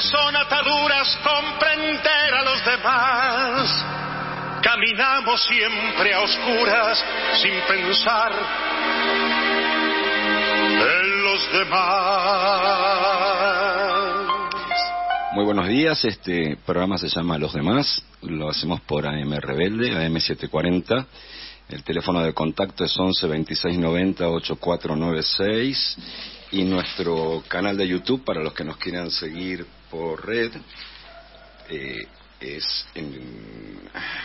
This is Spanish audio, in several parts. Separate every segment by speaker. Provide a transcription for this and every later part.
Speaker 1: son ataduras comprender a los demás. Caminamos siempre a oscuras sin pensar en los demás.
Speaker 2: Muy buenos días, este programa se llama Los Demás, lo hacemos por AM Rebelde, AM 740. El teléfono de contacto es 11 26 90 8496 y nuestro canal de YouTube para los que nos quieran seguir por red es en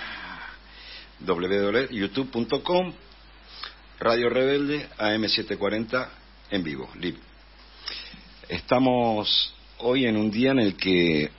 Speaker 2: www.youtube.com Radio Rebelde AM 740 en vivo, live. Estamos hoy en un día en el que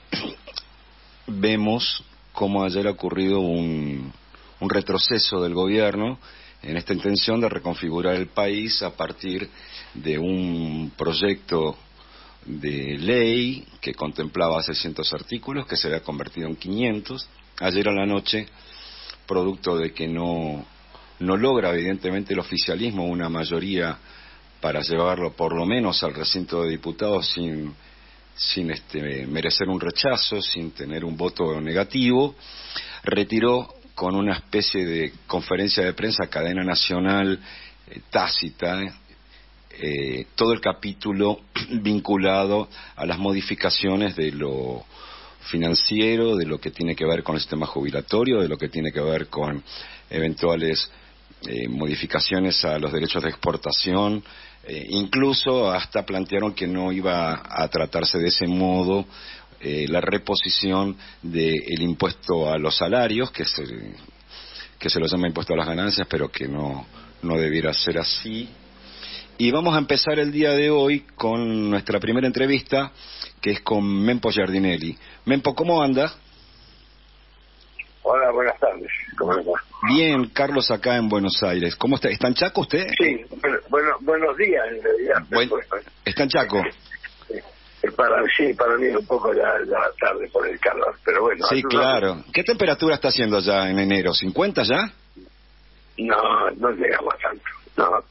Speaker 2: vemos cómo ayer ha ocurrido un retroceso del gobierno en esta intención de reconfigurar el país a partir de un proyecto de ley que contemplaba 600 artículos que se había convertido en 500. Ayer a la noche, producto de que no logra evidentemente el oficialismo una mayoría para llevarlo por lo menos al recinto de diputados sin merecer un rechazo, sin tener un voto negativo, retiró con una especie de conferencia de prensa, cadena nacional tácita, todo el capítulo vinculado a las modificaciones de lo financiero, de lo que tiene que ver con el sistema jubilatorio, de lo que tiene que ver con eventuales modificaciones a los derechos de exportación, incluso hasta plantearon que no iba a tratarse de ese modo la reposición del impuesto a los salarios, que se lo llama impuesto a las ganancias, pero que no debiera ser así. Y vamos a empezar el día de hoy con nuestra primera entrevista, que es con Mempo Giardinelli. Mempo, ¿cómo anda?
Speaker 3: Hola, buenas tardes. ¿Cómo le va?
Speaker 2: Bien, Carlos acá en Buenos Aires. ¿Cómo está? ¿Está en Chaco usted?
Speaker 3: Sí, buenos días en realidad.
Speaker 2: ¿Está en Chaco?
Speaker 3: Para mí es un poco la tarde por el calor, pero bueno.
Speaker 2: Sí, claro. ¿Qué temperatura está haciendo ya en enero? ¿50 ya?
Speaker 3: No llegamos a tanto. No,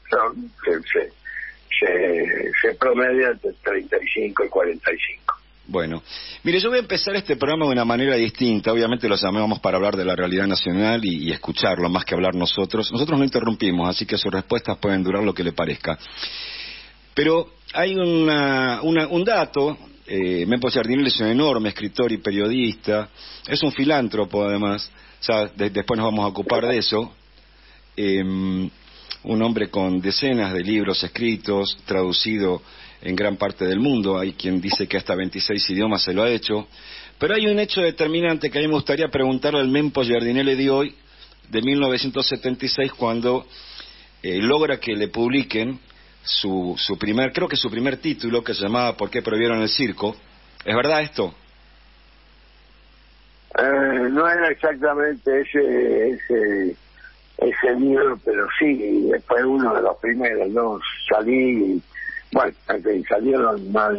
Speaker 3: se promedia entre 35 y 45.
Speaker 2: Bueno, mire, yo voy a empezar este programa de una manera distinta. Obviamente lo llamamos para hablar de la realidad nacional y escucharlo más que hablar nosotros. Nosotros no interrumpimos, así que sus respuestas pueden durar lo que le parezca. Pero hay un dato. Mempo Giardinelli es un enorme escritor y periodista. Es un filántropo, además. O sea, después nos vamos a ocupar de eso. Un hombre con decenas de libros escritos, traducido en gran parte del mundo. Hay quien dice que hasta 26 idiomas se lo ha hecho. Pero hay un hecho determinante que a mí me gustaría preguntarle al Mempo Giardinelli de hoy, de 1976, cuando logra que le publiquen su primer título, que se llamaba ¿Por qué prohibieron el circo? ¿Es verdad esto?
Speaker 3: No era exactamente ese libro, pero sí, fue uno de los primeros. No salí, bueno, salieron mal,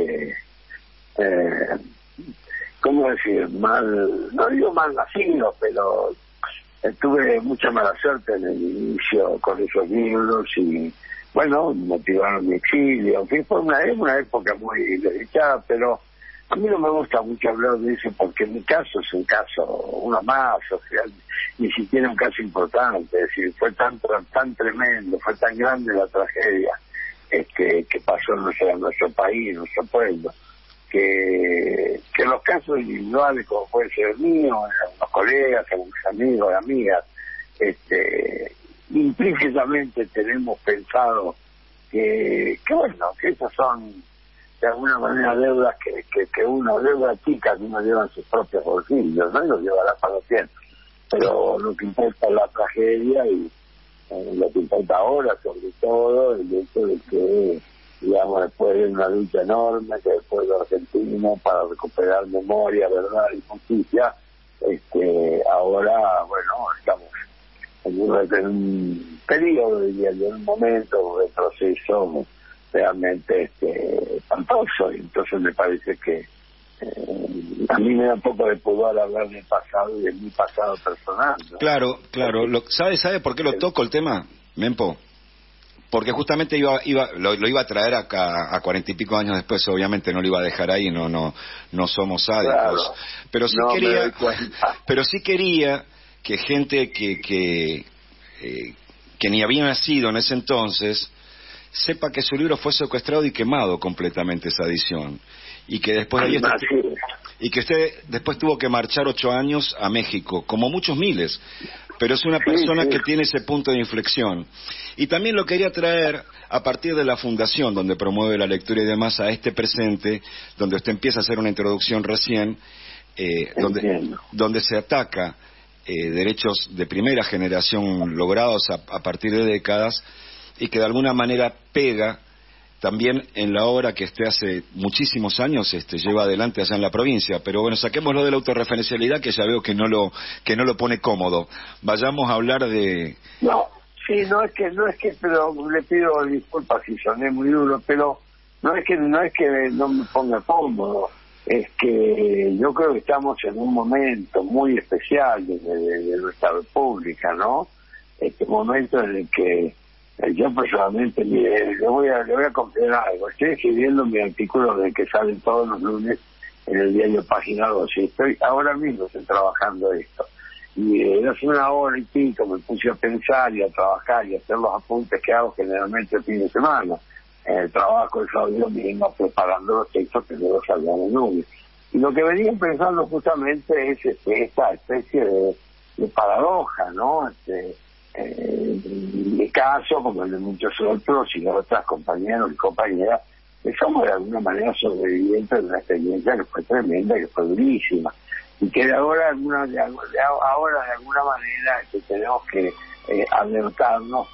Speaker 3: ¿cómo decir? Mal, no digo mal nacido, pero tuve mucha mala suerte en el inicio con esos libros y bueno, motivaron mi exilio. En fin, fue una época muy delicada, pero a mí no me gusta mucho hablar de eso porque mi caso es un caso, uno más, o sea, ni siquiera un caso importante. Es decir, fue tan tremendo, fue tan grande la tragedia que pasó en nuestro país, nuestro pueblo, que los casos individuales, como puede ser el mío, los colegas, algunos amigos, amigas, implícitamente tenemos pensado que esas son de alguna manera deudas que uno, deudas chicas que uno lleva en sus propios bolsillos, no, y los llevará para siempre. Pero lo que importa es la tragedia y lo que importa ahora, sobre todo, el hecho de que, digamos, después de una lucha enorme que después de Argentina para recuperar memoria, verdad y justicia, ahora, bueno, estamos en un periodo, diría yo, en un momento de proceso realmente espantoso, y entonces me parece que a mí me da un poco de pudor hablar del pasado y de mi pasado personal, ¿no?
Speaker 2: Claro. ¿Sabe por qué lo toco el tema, Mempo? porque justamente lo iba a traer acá a 40 y pico años después, obviamente no lo iba a dejar ahí, no somos sádicos,
Speaker 3: Claro.
Speaker 2: pero sí
Speaker 3: No,
Speaker 2: quería que gente que ni había nacido en ese entonces sepa que su libro fue secuestrado y quemado completamente, esa edición, y que después de ahí y que usted después tuvo que marchar 8 años a México, como muchos miles, pero es una persona que tiene ese punto de inflexión. Y también lo quería traer a partir de la fundación, donde promueve la lectura y demás, a este presente, donde usted empieza a hacer una introducción recién, donde se ataca derechos de primera generación logrados a partir de décadas, y que de alguna manera pega también en la obra que hace muchísimos años lleva adelante allá en la provincia. Pero bueno, saquémoslo de la autorreferencialidad, que ya veo que no lo pone cómodo. Vayamos a hablar de...
Speaker 3: No es que, pero le pido disculpas si soné muy duro, pero no es que no me ponga cómodo, es que yo creo que estamos en un momento muy especial de nuestra república, ¿no? Este momento en el que yo personalmente, mire, le voy a confesar algo. Estoy escribiendo mi artículo de que sale todos los lunes en el diario Página 12. Ahora mismo estoy trabajando esto. Y hace una hora y pico me puse a pensar y a trabajar y a hacer los apuntes que hago generalmente el fin de semana. En el trabajo el sábado mismo preparando los textos que luego salgan el lunes. Y lo que venía pensando justamente es esta especie de paradoja, ¿no? En mi caso, como el de muchos otros y de otras compañeros y compañeras, que somos de alguna manera sobrevivientes de una experiencia que fue tremenda, que fue durísima, y que ahora de alguna manera tenemos que alertarnos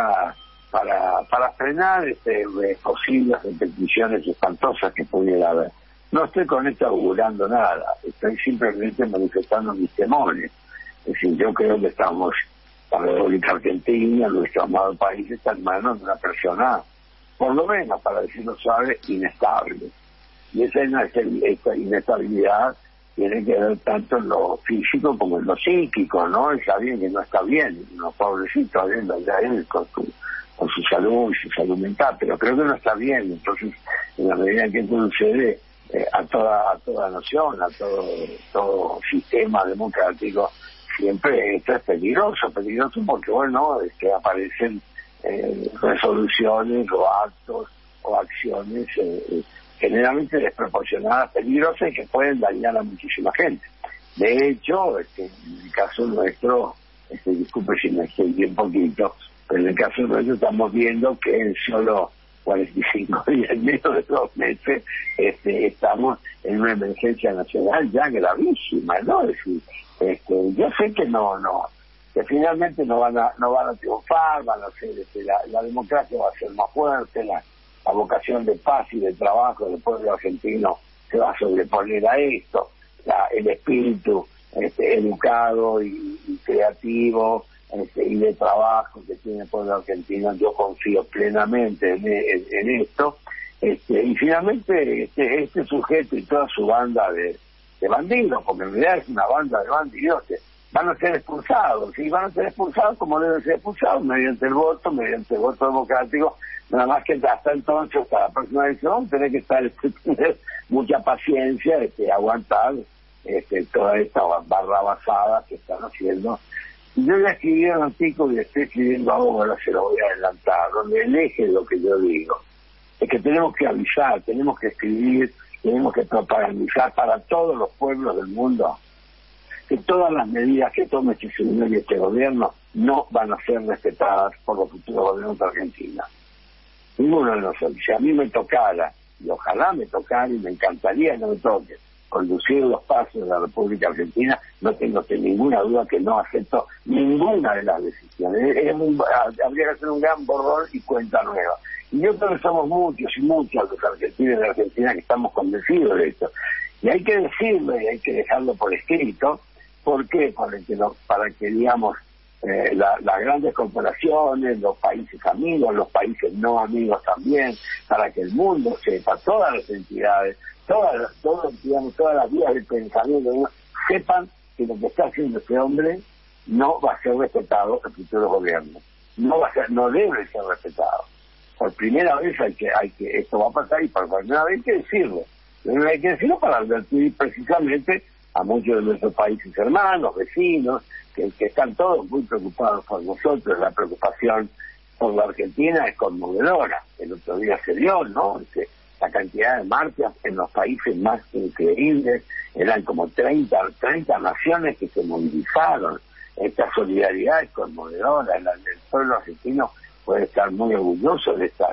Speaker 3: para frenar posibles repeticiones espantosas que pudiera haber. No estoy con esto augurando nada, estoy simplemente manifestando mis temores. Es decir, yo creo que estamos, la República Argentina, nuestro amado país, está en manos de una persona, por lo menos, para decirlo suave, inestable. Y esa inestabilidad tiene que ver tanto en lo físico como en lo psíquico, ¿no? Está bien que no está bien, no, pobrecito, viendo ya él con su salud y su salud mental, pero creo que no está bien. Entonces, en la medida en que esto sucede a toda nación, a todo sistema democrático, siempre esto es peligroso porque, bueno, aparecen resoluciones o actos o acciones generalmente desproporcionadas, peligrosas y que pueden dañar a muchísima gente. De hecho, en el caso nuestro, disculpe si me extendí un poquito, pero en el caso nuestro estamos viendo que en solo 45 días, en menos de 2 meses, estamos en una emergencia nacional ya gravísima, ¿no? Es decir, yo sé que que finalmente no van a triunfar, van a ser, la democracia va a ser más fuerte, la vocación de paz y de trabajo del pueblo argentino se va a sobreponer a esto, el espíritu educado y creativo y de trabajo que tiene el pueblo argentino, yo confío plenamente en esto, y finalmente este sujeto y toda su banda de bandidos, porque en realidad es una banda de bandidos que van a ser expulsados, y van a ser expulsados como deben ser expulsados, mediante el voto democrático, nada más que hasta entonces, hasta la próxima elección, tener tener mucha paciencia, aguantar toda esta barrabasada que están haciendo. Yo ya escribí un artículo y estoy escribiendo ahora, se lo voy a adelantar, donde el eje de lo que yo digo es que tenemos que avisar, tenemos que escribir, tenemos que propagandizar para todos los pueblos del mundo que todas las medidas que tome este señor y este gobierno no van a ser respetadas por los futuros gobiernos de Argentina. Ninguno de nosotros. Si a mí me tocara, y ojalá me tocara y me encantaría que no me toque, conducir los pasos de la República Argentina, no tengo ninguna duda que no acepto ninguna de las decisiones. Habría que hacer un gran borrón y cuenta nueva. Y yo creo que somos muchos y muchas los argentinos de Argentina que estamos convencidos de esto. Y hay que decirlo y hay que dejarlo por escrito. ¿Por qué? Para que digamos, las grandes corporaciones, los países amigos, los países no amigos también, para que el mundo sepa, todas las entidades, todas las vías del pensamiento, sepan que lo que está haciendo este hombre no va a ser respetado en el futuro gobierno. No debe ser respetado. por primera vez esto va a pasar, y por primera vez hay que decirlo. Hay que decirlo para advertir precisamente a muchos de nuestros países hermanos, vecinos, que están todos muy preocupados por nosotros. La preocupación por la Argentina es conmovedora. El otro día se dio, ¿no? La cantidad de marchas en los países más increíbles, eran como 30 naciones que se movilizaron. Esta solidaridad es conmovedora. El pueblo argentino puede estar muy orgulloso de esta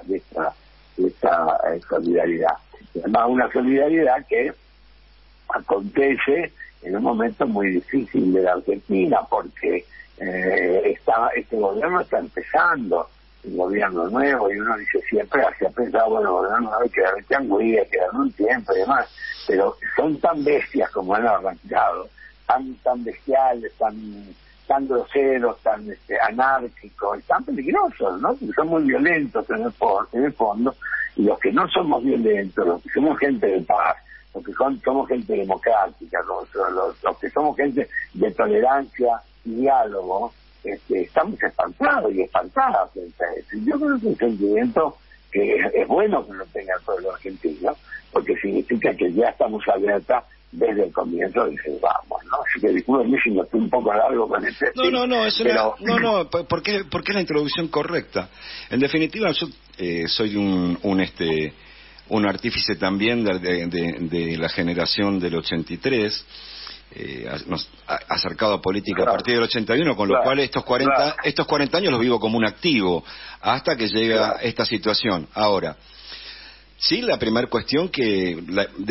Speaker 3: solidaridad. Y además, una solidaridad que acontece en un momento muy difícil de la Argentina, porque este gobierno está empezando, un gobierno nuevo, y uno dice siempre, se ha pensado, bueno, el gobierno nuevo hay que darle tranquilidad, que darle un tiempo y demás, pero son tan bestias como han arrancado, tan bestiales, tan groseros, tan anárquicos, tan peligrosos, ¿no? Porque son muy violentos en el fondo, y los que no somos violentos, los que somos gente de paz, los que somos gente democrática, los que somos gente de tolerancia y diálogo, estamos espantados y espantadas frente a eso. Yo creo que es un sentimiento que es bueno que lo tenga el pueblo argentino, porque significa que ya estamos alerta desde el comienzo, dice, vamos, ¿no? Así que discúlpenme si no estoy un poco largo con este tema.
Speaker 2: No, porque es la introducción correcta. En definitiva, yo soy un artífice también de la generación del 83, acercado a política a partir del 81, con lo cual estos 40 años los vivo como un activo, hasta que llega esta situación. Ahora, sí, la primera cuestión que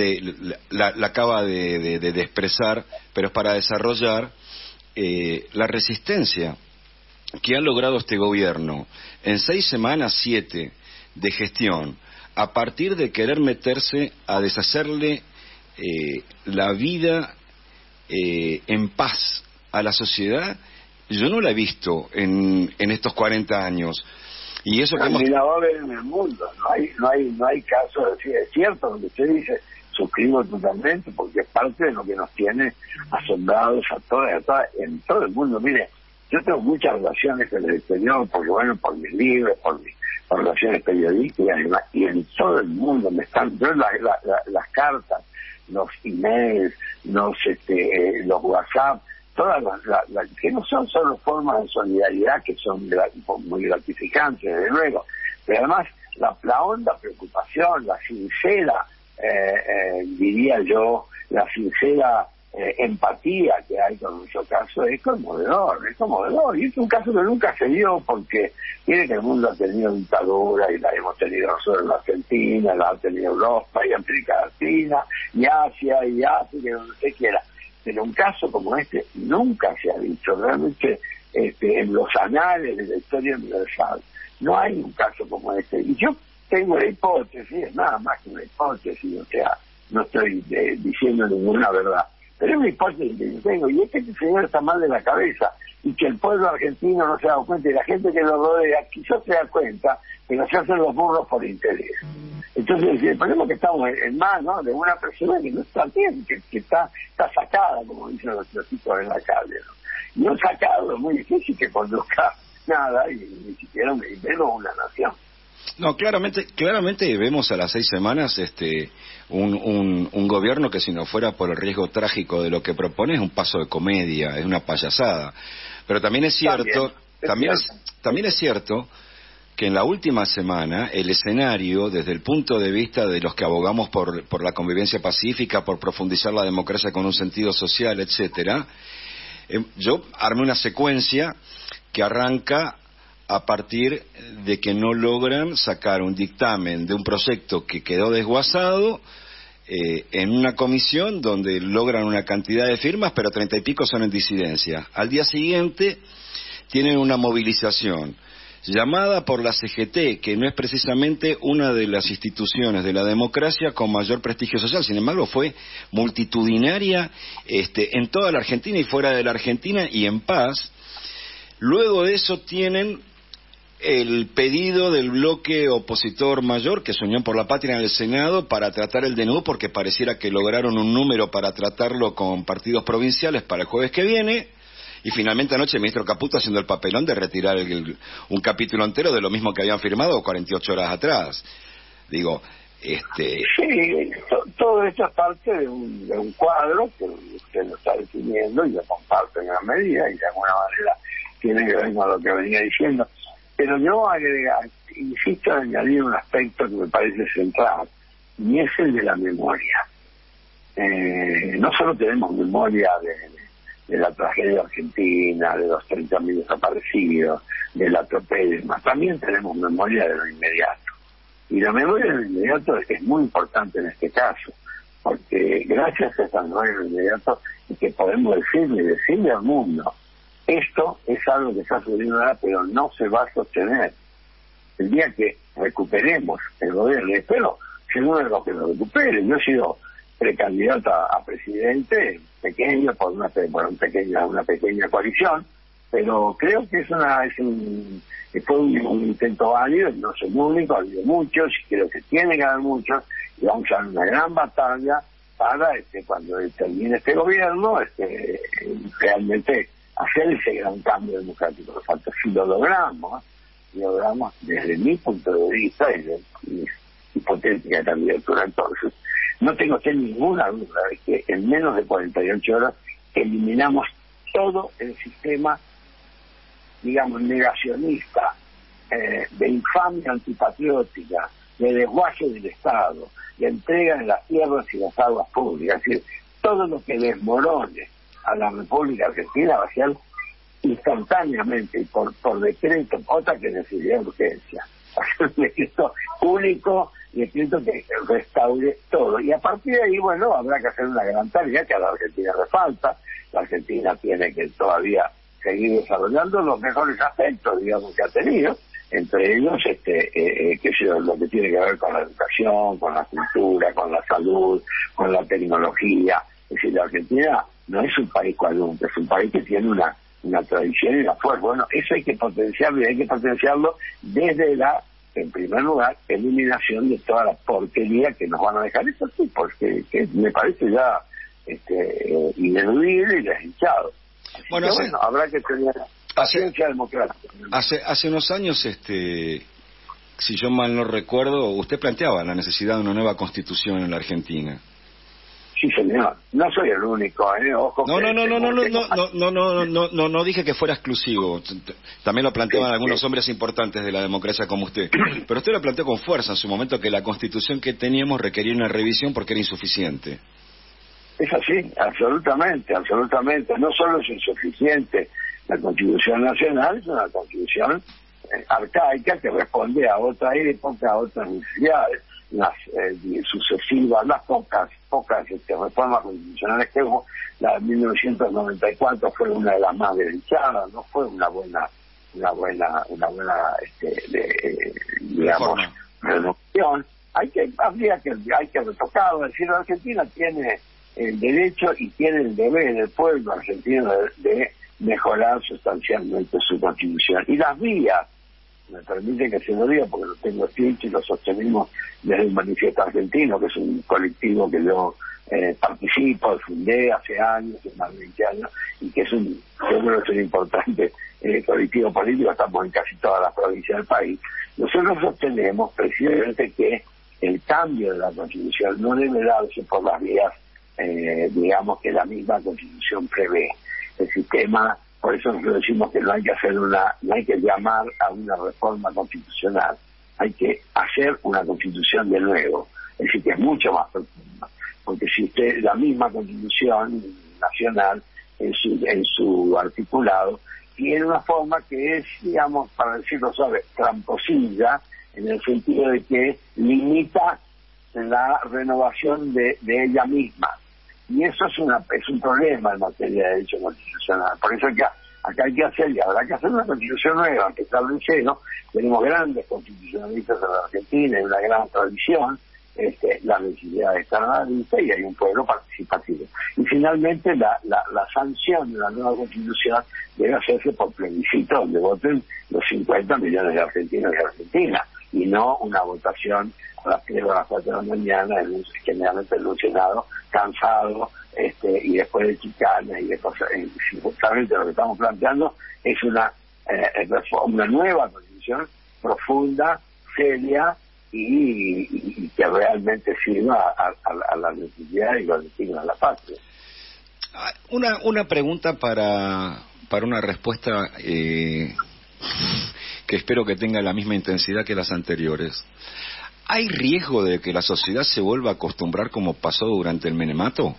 Speaker 2: la acaba de expresar, pero es para desarrollar la resistencia que ha logrado este gobierno en 6 semanas, 7 de gestión, a partir de querer meterse a deshacerle la vida en paz a la sociedad. Yo no la he visto en estos 40 años. Y eso que
Speaker 3: la va a ver en el mundo, no hay caso de decir, es cierto lo que usted dice, suscribo totalmente, porque es parte de lo que nos tiene asombrados en todo el mundo. Mire, yo tengo muchas relaciones en el exterior, porque bueno, por mis libros, por relaciones periodísticas y en todo el mundo me están, yo las cartas, los emails, los WhatsApp, todas las que no son solo formas de solidaridad, que son muy gratificantes, desde luego, pero además la honda preocupación, la sincera, diría yo, la sincera empatía que hay con nuestro caso es conmovedor, y es un caso que nunca se dio, porque tiene que el mundo ha tenido dictadura, y la hemos tenido nosotros en la Argentina, la ha tenido Europa y América Latina y Asia y África, donde se quiera, pero un caso como este nunca se ha dicho realmente en los anales de la historia universal. No hay un caso como este, y yo tengo la hipótesis, es nada más que una hipótesis, o sea, no estoy diciendo ninguna verdad, pero es una hipótesis que yo tengo, y es que este señor está mal de la cabeza, y que el pueblo argentino no se ha dado cuenta, y la gente que lo rodea quizás se da cuenta, pero se hacen los burros por interés. Entonces, el problema es que estamos en manos de una persona que no está bien, que está sacada, como dicen los chicos en la calle, ¿no? Y un sacado es muy difícil que conduzca nada, y ni siquiera menos una nación.
Speaker 2: No, claramente vemos a las 6 semanas un gobierno que, si no fuera por el riesgo trágico de lo que propone, es un paso de comedia, es una payasada. Pero también es cierto, también es cierto que en la última semana el escenario, desde el punto de vista de los que abogamos por la convivencia pacífica, por profundizar la democracia con un sentido social, etcétera, yo armé una secuencia que arranca a partir de que no logran sacar un dictamen de un proyecto que quedó desguazado en una comisión donde logran una cantidad de firmas, pero 30 y pico son en disidencia. Al día siguiente tienen una movilización llamada por la CGT, que no es precisamente una de las instituciones de la democracia con mayor prestigio social, sin embargo fue multitudinaria en toda la Argentina y fuera de la Argentina, y en paz. Luego de eso tienen el pedido del bloque opositor mayor, que es Unión por la Patria, en el Senado, para tratar el DNU, porque pareciera que lograron un número para tratarlo con partidos provinciales para el jueves que viene, y finalmente anoche el ministro Caputo haciendo el papelón de retirar un capítulo entero de lo mismo que habían firmado 48 horas atrás. Digo,
Speaker 3: Sí, todo esto es parte de un cuadro que usted lo está definiendo y lo comparto en gran medida y de alguna manera tiene que ver con lo que venía diciendo. Pero yo insisto en añadir un aspecto que me parece central, y es el de la memoria. No solo tenemos memoria de la tragedia argentina, de los 30.000 desaparecidos, del atropello y más, también tenemos memoria de lo inmediato. Y la memoria de lo inmediato es muy importante en este caso, porque gracias a esa memoria de lo inmediato es que podemos decirle al mundo, esto es algo que está sucediendo ahora, pero no se va a sostener. El día que recuperemos el gobierno, y espero ser uno de los que lo recupere. Yo he sido precandidato a presidente, pequeño, por una pequeña coalición, pero creo que fue un intento válido, no soy único, ha habido muchos, y creo que tiene que haber muchos, y vamos a dar una gran batalla para cuando termine este gobierno, realmente hacer ese gran cambio democrático que falta. Si lo logramos desde mi punto de vista y de mi hipotética candidatura, entonces no tengo ninguna duda de que en menos de 48 horas eliminamos todo el sistema, digamos, negacionista, de infamia antipatriótica, de desguace del Estado, de entrega de las tierras y las aguas públicas. Es decir, todo lo que desmorone a la República Argentina va a ser instantáneamente y por decreto, otra que necesidad de urgencia. Va a ser un decreto único, decreto que restaure todo. Y a partir de ahí, bueno, habrá que hacer una gran tarea que a la Argentina le falta. La Argentina tiene que todavía seguir desarrollando los mejores aspectos, digamos, que ha tenido, entre ellos lo que tiene que ver con la educación, con la cultura, con la salud, con la tecnología. Es decir, la Argentina no es un país cuadrúpedo, es un país que tiene una tradición y una fuerza. Bueno, eso hay que potenciarlo, y hay que potenciarlo desde en primer lugar, eliminación de toda la porquería que nos van a dejar estos tipos, que me parece ya ineludible y desdichado.
Speaker 2: Bueno,
Speaker 3: habrá que tener paciencia democrática.
Speaker 2: Hace unos años, si yo mal no recuerdo, usted planteaba la necesidad de una nueva constitución en la Argentina.
Speaker 3: Sí, señor. No soy el único, ojo.
Speaker 2: No dije que fuera exclusivo. También lo planteaban algunos hombres importantes de la democracia como usted. Pero usted lo planteó con fuerza en su momento, que la constitución que teníamos requería una revisión porque era insuficiente.
Speaker 3: Es así, absolutamente. No solo es insuficiente la Constitución Nacional, es una Constitución arcaica que responde a otra época, a otras necesidades, las sucesivas, las pocas reformas constitucionales que hubo. La de 1994 fue una de las más desdichadas, no fue una buena digamos, renovación. Hay que retocarlo. Es decir, la Argentina tiene el derecho y tiene el deber del pueblo argentino de mejorar sustancialmente su constitución. Y las vías, me permite que se lo diga porque lo tengo escrito y lo sostenimos desde el Manifiesto Argentino, que es un colectivo que yo participo, fundé hace años, más de 20 años, y que yo creo que es un importante colectivo político, estamos en casi todas las provincias del país. Nosotros sostenemos precisamente que el cambio de la Constitución no debe darse por las vías digamos, que la misma Constitución prevé. El sistema, por eso nosotros decimos que no hay que llamar a una reforma constitucional, hay que hacer una Constitución de nuevo, es decir, que es mucho más profunda, porque si la misma Constitución nacional en su articulado tiene una forma que es, digamos, para decirlo suave, tramposilla, en el sentido de que limita la renovación de ella misma. Y eso es un problema en materia de derecho constitucional. Por eso acá hay que hacer, y habrá que hacer una constitución nueva, empezar de cero. Tenemos grandes constitucionalistas en la Argentina, hay una gran tradición, la necesidad de estar a la lista y hay un pueblo participativo. Y finalmente la sanción de la nueva constitución debe hacerse por plebiscito, donde voten los 50 millones de argentinos y argentinas, y no una votación a las 3 o a las 4 de la mañana, generalmente en un Senado cansado y después de chicanas y de cosas. Justamente lo que estamos planteando es una nueva constitución profunda, seria y que realmente sirva a la necesidad y los destinos de la patria.
Speaker 2: Una pregunta para una respuesta que espero que tenga la misma intensidad que las anteriores. ¿Hay riesgo de que la sociedad se vuelva a acostumbrar como pasó durante el menemato?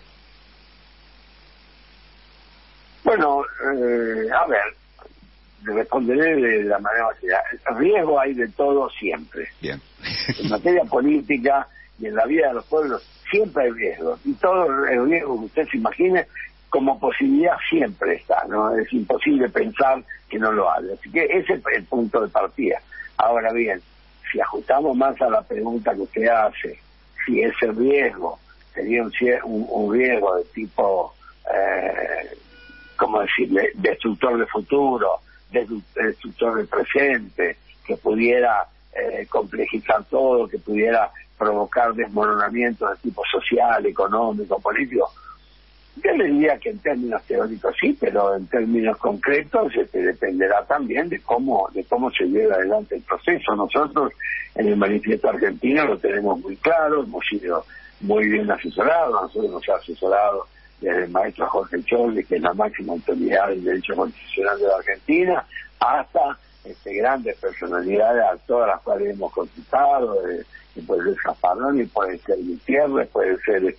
Speaker 3: Bueno, a ver, le responderé de la manera más clara. Riesgo hay de todo siempre.
Speaker 2: Bien.
Speaker 3: En materia política y en la vida de los pueblos siempre hay riesgo. Y todo el riesgo que usted se imagine como posibilidad siempre está, ¿no? Es imposible pensar que no lo haya. Así que ese es el punto de partida. Ahora bien, si ajustamos más a la pregunta que usted hace, si ese riesgo sería un riesgo de tipo, ¿cómo decirle?, destructor de futuro, destructor del presente, que pudiera complejizar todo, que pudiera provocar desmoronamiento de tipo social, económico, político. Yo le diría que en términos teóricos sí, pero en términos concretos dependerá también de cómo se lleva adelante el proceso. Nosotros en el Manifiesto Argentino lo tenemos muy claro, hemos sido muy bien asesorados, nosotros nos ha asesorado desde el maestro Jorge Chorley, que es la máxima autoridad del derecho constitucional de la Argentina, hasta grandes personalidades a todas las cuales hemos consultado, puede ser Zaffaroni, puede ser Gutiérrez, puede ser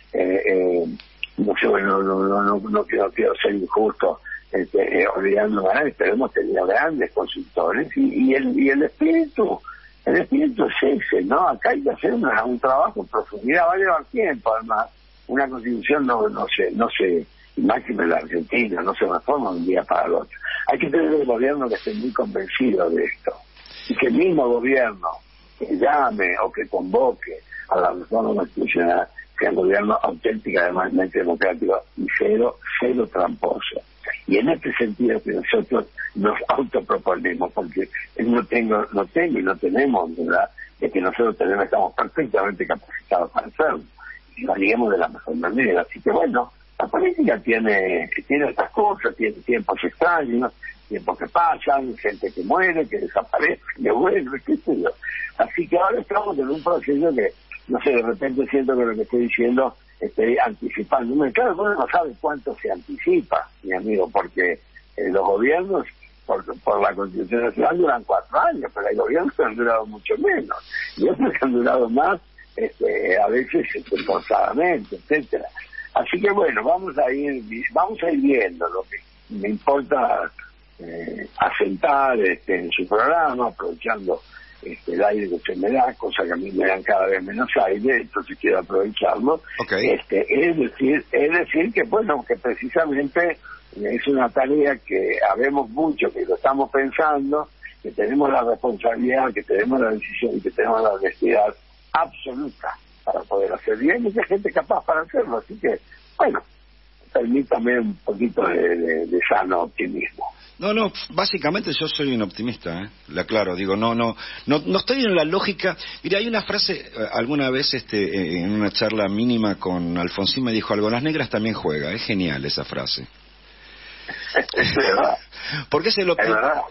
Speaker 3: no sé, bueno, no quiero ser injusto olvidando a nadie, pero hemos tenido grandes consultores y el espíritu es ese, ¿no? Acá hay que hacer un trabajo en profundidad, va a llevar tiempo. Además, una constitución no se y máxima en la Argentina, no se reforma de un día para el otro. Hay que tener un gobierno que esté muy convencido de esto y que el mismo gobierno que llame o que convoque a la reforma constitucional sea un gobierno auténticamente democrático y cero tramposo. Y en este sentido que nosotros nos autoproponemos, porque no tengo y no tenemos, ¿verdad?, es que nosotros estamos perfectamente capacitados para hacerlo, y lo haríamos de la mejor manera. Así que bueno, la política tiene estas cosas, tiene tiempos extraños, tiempos que pasan, gente que muere, que desaparece, que vuelve, qué sé yo. Así que ahora estamos en un proceso que, no sé, de repente siento que lo que estoy diciendo estoy anticipándome. Claro, uno no sabe cuánto se anticipa, mi amigo, porque los gobiernos, por la Constitución Nacional, duran 4 años, pero hay gobiernos que han durado mucho menos, y otros que han durado más, a veces forzadamente, etcétera. Así que bueno, vamos a ir viendo. Lo que me importa asentar en su programa, aprovechando el aire que usted me da, cosa que a mí me dan cada vez menos aire, entonces quiero aprovecharlo.
Speaker 2: Okay.
Speaker 3: Es decir que bueno, que precisamente es una tarea que habemos mucho, que lo estamos pensando, que tenemos la responsabilidad, que tenemos la decisión y que tenemos la honestidad absoluta para poder hacer bien, y hay gente capaz para hacerlo. Así que bueno, permítame un poquito de sano optimismo.
Speaker 2: No, básicamente yo soy un optimista, la aclaro, digo, no estoy en la lógica. Mira, hay una frase, alguna vez en una charla mínima con Alfonsín me dijo algo, las negras también juegan, es genial esa frase.
Speaker 3: Es verdad.
Speaker 2: Porque es el
Speaker 3: verdad.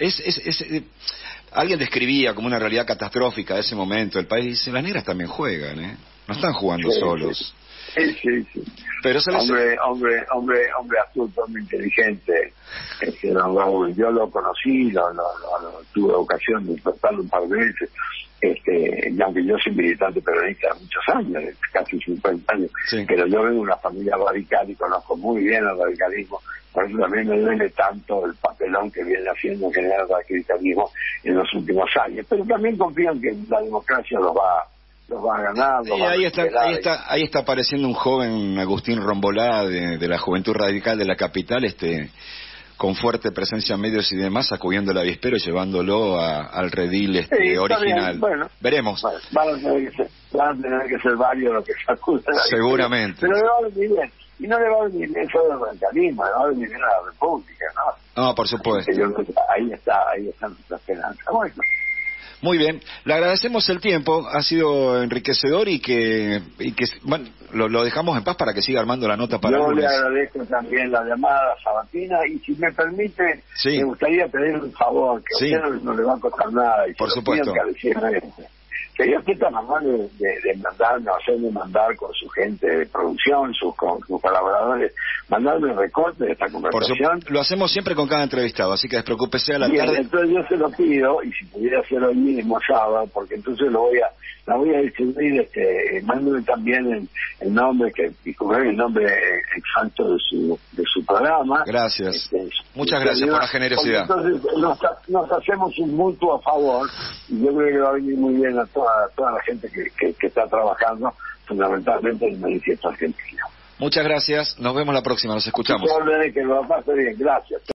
Speaker 2: Alguien describía como una realidad catastrófica de ese momento, el país dice, las negras también juegan, no están jugando solos.
Speaker 3: Sí.
Speaker 2: Pero
Speaker 3: hombre astuto, muy inteligente, don Raúl. Yo lo conocí, tuve ocasión de tratarlo un par de veces, y aunque yo soy militante peronista de muchos años, casi 50 años, sí, pero yo vengo de una familia radical y conozco muy bien el radicalismo, por eso también me duele tanto el papelón que viene haciendo en general el radicalismo en los últimos años, pero también confío en que la democracia los va a ganar.
Speaker 2: Ahí está apareciendo un joven Agustín Rombolá de la Juventud Radical de la capital, con fuerte presencia en medios y demás, acudiendo el avispero y llevándolo al redil original. Bueno, veremos.
Speaker 3: Bueno, van a tener que ser varios los que sacuden.
Speaker 2: Seguramente.
Speaker 3: Pero le va a venir bien. Y no le va a venir bien solo el radicalismo, le va a venir bien a la República, ¿no?
Speaker 2: No, por supuesto.
Speaker 3: Ahí está nuestra esperanza. Bueno,
Speaker 2: Muy bien, le agradecemos el tiempo, ha sido enriquecedor y que bueno, lo dejamos en paz para que siga armando la nota para el
Speaker 3: Yo le
Speaker 2: lunes.
Speaker 3: agradezco también la llamada sabatina y si me permite,
Speaker 2: Sí.
Speaker 3: me gustaría pedir un favor, que
Speaker 2: Sí.
Speaker 3: a usted no le va a costar nada y
Speaker 2: Por
Speaker 3: se lo pido
Speaker 2: supuesto.
Speaker 3: encarecidamente. Sería usted tan amable de mandarme, hacerme mandar con su gente de producción, con sus colaboradores, mandarme recortes de esta
Speaker 2: Por
Speaker 3: conversación.
Speaker 2: lo hacemos siempre con cada entrevistado, así que despreocúpese a la
Speaker 3: Bien,
Speaker 2: tarde.
Speaker 3: entonces yo se lo pido, y si pudiera hacerlo hoy mismo sábado, porque entonces la voy a distribuir, mándeme también el nombre, el nombre exacto de su programa.
Speaker 2: Gracias. Muchas gracias por la generosidad.
Speaker 3: Entonces nos hacemos un mutuo favor, y yo creo que va a venir muy bien a toda la gente que está trabajando, fundamentalmente en el manifiesto argentino.
Speaker 2: Muchas gracias, nos vemos la próxima, nos escuchamos.
Speaker 3: Que lo pase bien, gracias.